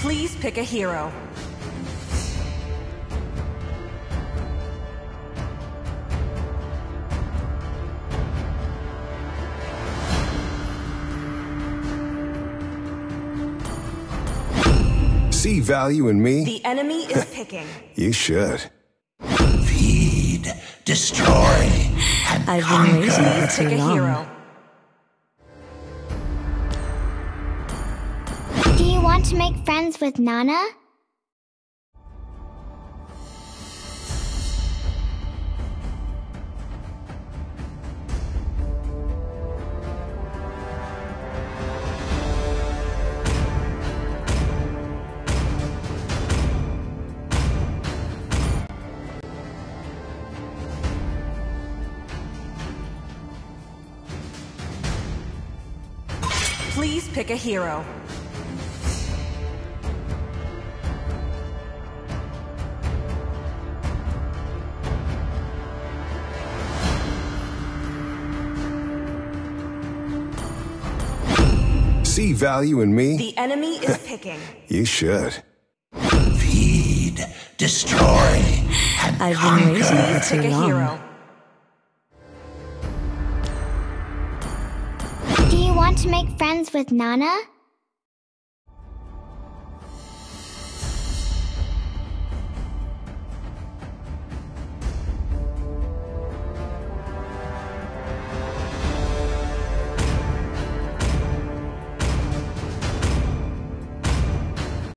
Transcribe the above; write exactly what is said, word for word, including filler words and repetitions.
Please pick a hero. See value in me? The enemy is picking. You should. Feed, destroy, and I've conquer. been waiting for Pick too a long. hero. Do you want to make friends with Nana? Please pick a hero. See value in me? The enemy is picking. You should. Feed, destroy, and I've been conquer. waiting for Pick too a long. hero. Do you want to make friends with Nana?